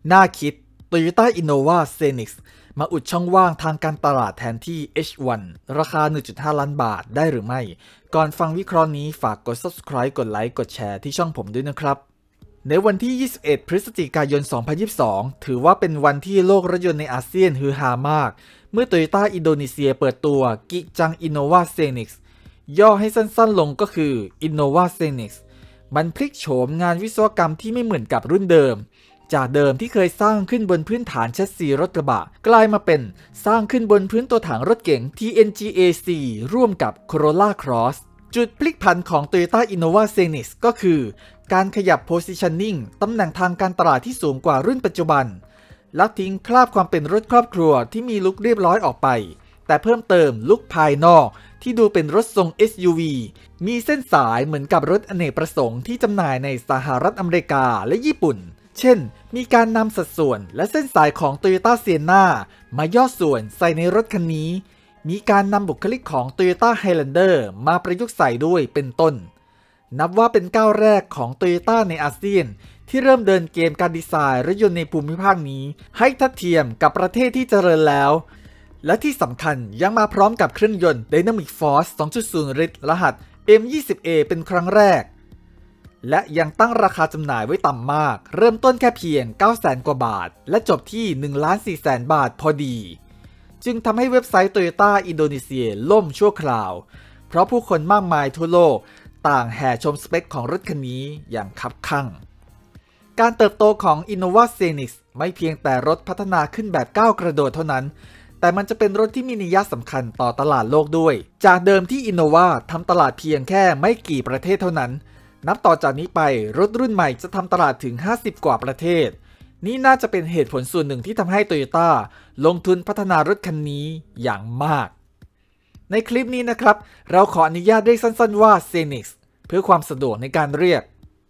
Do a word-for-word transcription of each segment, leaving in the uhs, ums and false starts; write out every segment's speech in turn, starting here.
น่าคิด Toyota Innova Zenix มาอุดช่องว่างทางการตลาดแทนที่ เอช วัน ราคา หนึ่งจุดห้า ล้านบาทได้หรือไม่ ก่อนฟังวิเคราะห์นี้ฝากกด Subscribe กดไลค์กดแชร์ที่ช่องผมด้วยนะครับในวันที่ ยี่สิบเอ็ด พฤศจิกายน สองพันยี่สิบสอง ถือว่าเป็นวันที่โลกรถยนต์ในอาเซียนฮือฮามากเมื่อ Toyota อินโดนีเซียเปิดตัว Kijang Innova Zenix ย่อให้สั้นๆลงก็คือ Innova Zenix มันพลิกโฉมงานวิศวกรรมที่ไม่เหมือนกับรุ่นเดิมจากเดิมที่เคยสร้างขึ้นบนพื้นฐานแชสซีรถกระบะกลายมาเป็นสร้างขึ้นบนพื้นตัวถังรถเก๋ง ที เอ็น จี เอ ซี ร่วมกับ Corolla Cross จุดพลิกผันของ Toyota Innova Zenix ก็คือการขยับ positioning ตำแหน่งทางการตลาดที่สูงกว่ารุ่นปัจจุบันและทิ้งคราบความเป็นรถครอบครัวที่มีลุคเรียบร้อยออกไปแต่เพิ่มเติมลุคภายนอกที่ดูเป็นรถทรง เอส ยู วี มีเส้นสายเหมือนกับรถอเนกประสงค์ที่จำหน่ายในสหรัฐอเมริกาและญี่ปุ่นเช่นมีการนำสัดส่วนและเส้นสายของ Toyota Sienna มาย่อส่วนใส่ในรถคันนี้มีการนำบุคลิกของ Toyota Highlander มาประยุกต์ใส่ด้วยเป็นต้นนับว่าเป็นก้าวแรกของ Toyota ในอาเซียนที่เริ่มเดินเกมการดีไซน์รถยนต์ในภูมิภาคนี้ให้ทัดเทียมกับประเทศที่เจริญแล้วและที่สำคัญยังมาพร้อมกับเครื่องยนต์ Dynamic Force สองจุดศูนย์ ลิตรรหัส เอ็ม ยี่สิบ เอ เป็นครั้งแรกและยังตั้งราคาจำหน่ายไว้ต่ำมากเริ่มต้นแค่เพียง เก้าแสน กว่าบาทและจบที่ หนึ่งล้านสี่แสน บาทพอดีจึงทำให้เว็บไซต์ Toyota อินโดนีเซียล่มชั่วคราวเพราะผู้คนมากมายทั่วโลกต่างแห่ชมสเปคของรถคันนี้อย่างคับคั่งการเติบโตของ Innova Zenix ไม่เพียงแต่รถพัฒนาขึ้นแบบก้าวกระโดดเท่านั้นแต่มันจะเป็นรถที่มีนัยสำคัญต่อตลาดโลกด้วยจากเดิมที่ Innova ทำตลาดเพียงแค่ไม่กี่ประเทศเท่านั้นนับต่อจากนี้ไปรถรุ่นใหม่จะทำตลาดถึงห้าสิบกว่าประเทศนี่น่าจะเป็นเหตุผลส่วนหนึ่งที่ทำให้ Toyota ลงทุนพัฒนารถคันนี้อย่างมากในคลิปนี้นะครับเราขออนุญาตเรียกสั้นๆว่า Zenix เพื่อความสะดวกในการเรียก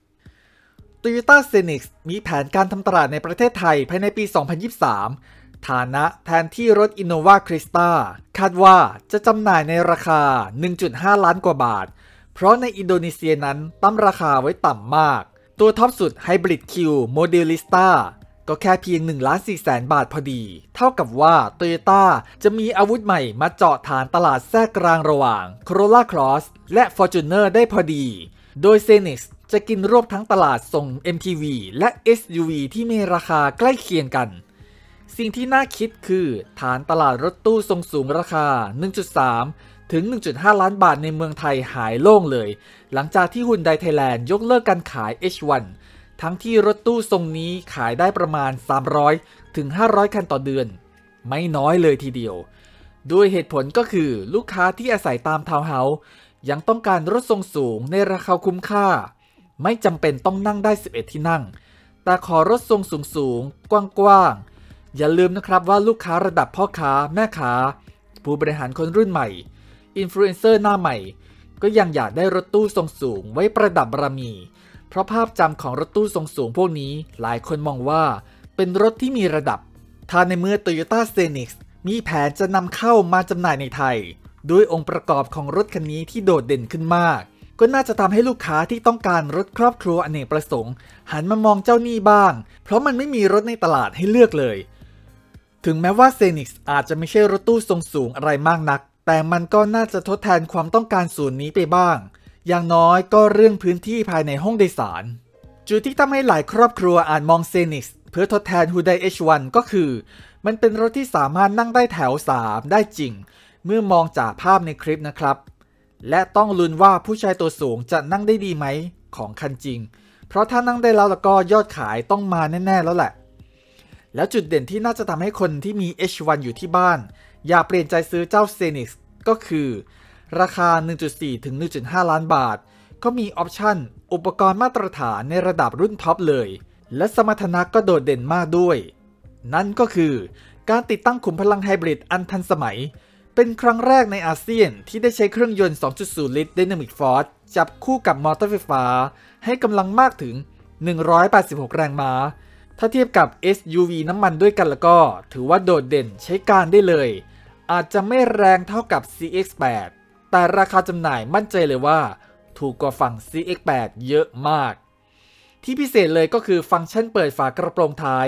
Toyota Zenix มีแผนการทำตลาดในประเทศไทยภายในปี สองพันยี่สิบสาม ฐานะแทนที่รถ Innova Crysta คาดว่าจะจำหน่ายในราคา หนึ่งจุดห้า ล้านกว่าบาทเพราะในอินโดนีเซียนั้นตั้งราคาไว้ต่ำมากตัวท็อปสุด Hybrid Q Modelista ก็แค่เพียง หนึ่งล้านสี่แสน บาทพอดีเท่ากับว่า Toyota จะมีอาวุธใหม่มาเจาะฐานตลาดแทรกกลางระหว่าง Corolla Cross และ Fortuner ได้พอดีโดย Zenix จะกินรวบทั้งตลาดส่ง เอ็ม พี วี และ เอส ยู วี ที่มีราคาใกล้เคียงกันสิ่งที่น่าคิดคือฐานตลาดรถตู้ทรงสูงราคา หนึ่งจุดสาม ถึง หนึ่งจุดห้า ล้านบาทในเมืองไทยหายโล่งเลยหลังจากที่ Hyundai Thailand ยกเลิกการขาย เอช วัน ทั้งที่รถตู้ทรงนี้ขายได้ประมาณ สามร้อย ถึง ห้าร้อย คันต่อเดือนไม่น้อยเลยทีเดียวด้วยเหตุผลก็คือลูกค้าที่อาศัยตามทาวน์เฮาส์ยังต้องการรถทรงสูงในราคาคุ้มค่าไม่จำเป็นต้องนั่งได้สิบเอ็ดที่นั่งแต่ขอรถทรงสูงสูงกว้างๆอย่าลืมนะครับว่าลูกค้าระดับพ่อค้าแม่ค้าผู้บริหารคนรุ่นใหม่อินฟลูเอนเซอร์หน้าใหม่ก็ยังอยากได้รถตู้ทรงสูงไว้ประดับบารมีเพราะภาพจำของรถตู้ทรงสูงพวกนี้หลายคนมองว่าเป็นรถที่มีระดับถ้าในเมื่อ Toyota Zenix มีแผนจะนำเข้ามาจำหน่ายในไทยด้วยองค์ประกอบของรถคันนี้ที่โดดเด่นขึ้นมากก็น่าจะทำให้ลูกค้าที่ต้องการรถครอบครัวอเนกประสงค์หันมามองเจ้านี่บ้างเพราะมันไม่มีรถในตลาดให้เลือกเลยถึงแม้ว่า Zenix อาจจะไม่ใช่รถตู้ทรงสูงอะไรมากนักแต่มันก็น่าจะทดแทนความต้องการส่วนนี้ไปบ้างอย่างน้อยก็เรื่องพื้นที่ภายในห้องโดยสารจุดที่ทำให้หลายครอบครัวอาจมอง Zenix เพื่อทดแทน Hyundai เอช วัน ก็คือมันเป็นรถที่สามารถนั่งได้แถวสามได้จริงเมื่อมองจากภาพในคลิปนะครับและต้องลุ้นว่าผู้ชายตัวสูงจะนั่งได้ดีไหมของคันจริงเพราะถ้านั่งได้แล้วแล้วก็ยอดขายต้องมาแน่ๆแล้วแหละแล้วจุดเด่นที่น่าจะทำให้คนที่มี เอช วัน อยู่ที่บ้านอย่าเปลี่ยนใจซื้อเจ้า Zenix ก็คือราคา หนึ่งจุดสี่ ถึง หนึ่งจุดห้า ล้านบาทก็มีออปชั่นอุปกรณ์มาตรฐานในระดับรุ่นท็อปเลยและสมรรถนะก็โดดเด่นมากด้วยนั่นก็คือการติดตั้งขุมพลังไฮบริดอันทันสมัยเป็นครั้งแรกในอาเซียนที่ได้ใช้เครื่องยนต์ สองจุดศูนย์ ลิตร Dynamic Force จับคู่กับมอเตอร์ไฟฟ้าให้กำลังมากถึงหนึ่งร้อยแปดสิบหกแรงม้าถ้าเทียบกับ เอส ยู วี น้ำมันด้วยกันแล้วก็ถือว่าโดดเด่นใช้การได้เลยอาจจะไม่แรงเท่ากับ ซี เอ็กซ์ แปด แต่ราคาจำหน่ายมั่นใจเลยว่าถูกกว่าฝั่ง ซี เอ็กซ์ แปด เยอะมากที่พิเศษเลยก็คือฟังก์ชันเปิดฝากระโปรงท้าย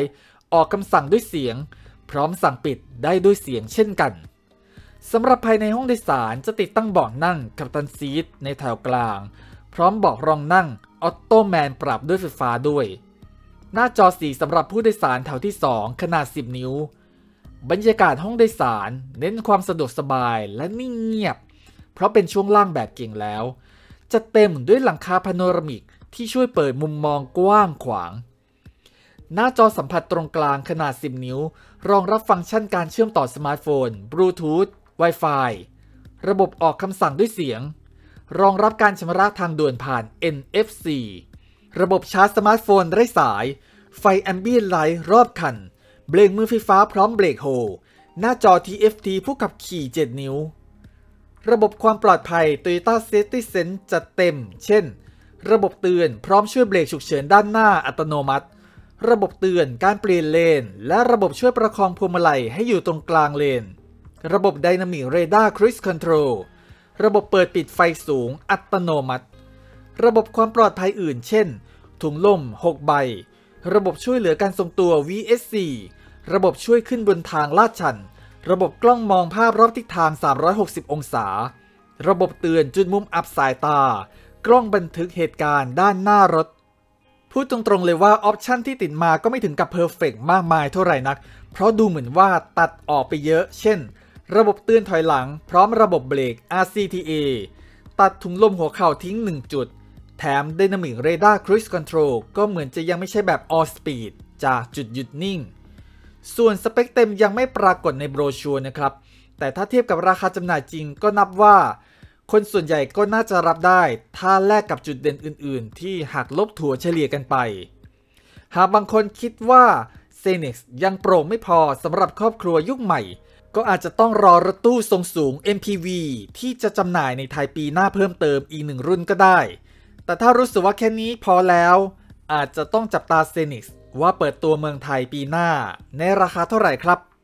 ออกคำสั่งด้วยเสียงพร้อมสั่งปิดได้ด้วยเสียงเช่นกันสำหรับภายในห้องโดยสารจะติดตั้งเบาะนั่งกัปตันซีทในแถวกลางพร้อมเบาะรองนั่งออโตแมนปรับด้วยไฟฟ้าด้วยหน้าจอสีสำหรับผู้โดยสารแถวที่สองขนาดสิบนิ้วบรรยากาศห้องโดยสารเน้นความสะดวกสบายและนิ่งเงียบเพราะเป็นช่วงล่างแบบเก่งแล้วจะเต็มด้วยหลังคาพาโนรามิกที่ช่วยเปิดมุมมองกว้างขวางหน้าจอสัมผัสตรงกลางขนาดสิบนิ้วรองรับฟังก์ชันการเชื่อมต่อสมาร์ทโฟน Bluetooth Wi-Fi ระบบออกคำสั่งด้วยเสียงรองรับการชำระทางด่วนผ่าน เอ็น เอฟ ซี ระบบชาร์จสมาร์ทโฟนไร้สายไฟแอมเบียนไลท์รอบคันเบรกมือไฟฟ้าพร้อมเบรกโฮหน้าจอ ที เอฟ ที ผู้ขับขี่เจ็ดนิ้วระบบความปลอดภัย Toyota Safety Sense จัดเต็มเช่นระบบเตือนพร้อมช่วยเบรกฉุกเฉินด้านหน้าอัตโนมัติระบบเตือนการเปลี่ยนเลนและระบบช่วยประคองพวงมาลัยให้อยู่ตรงกลางเลนระบบ Dynamic Radar Cruise Control ระบบเปิดปิดไฟสูงอัตโนมัติระบบความปลอดภัยอื่นเช่นถุงลมหกใบระบบช่วยเหลือการทรงตัว วี เอส ซี ระบบช่วยขึ้นบนทางลาดชันระบบกล้องมองภาพรอบทิศทางสามร้อยหกสิบองศาระบบเตือนจุดมุมอับสายตากล้องบันทึกเหตุการณ์ด้านหน้ารถพูดตรงๆเลยว่าออปชันที่ติดมาก็ไม่ถึงกับเพอร์เฟกต์มากมายเท่าไหร่นักเพราะดูเหมือนว่าตัดออกไปเยอะเช่นระบบเตือนถอยหลังพร้อมระบบเบรก อาร์ ซี ที เอ ตัดถุงลมหัวเข่าทิ้งหนึ่งจุดแถม Dynamic Radar Cruise Control ก็เหมือนจะยังไม่ใช่แบบ All Speed จากจุดหยุดนิ่งส่วนสเปคเต็มยังไม่ปรากฏในโบรชัวร์นะครับแต่ถ้าเทียบกับราคาจำหน่ายจริงก็นับว่าคนส่วนใหญ่ก็น่าจะรับได้ถ้าแลกกับจุดเด่นอื่นๆที่หักลบถั่วเฉลี่ยกันไปหากบางคนคิดว่า Xenix ยังโปร่งไม่พอสำหรับครอบครัวยุคใหม่ก็อาจจะต้องรอรถตู้ทรงสูง เอ็ม พี วี ที่จะจำหน่ายในไทยปีหน้าเพิ่มเติมอีกหนึ่งรุ่นก็ได้แต่ถ้ารู้สึกว่าแค่นี้พอแล้วอาจจะต้องจับตา Xenix ว่าเปิดตัวเมืองไทยปีหน้าในราคาเท่าไหร่ครับ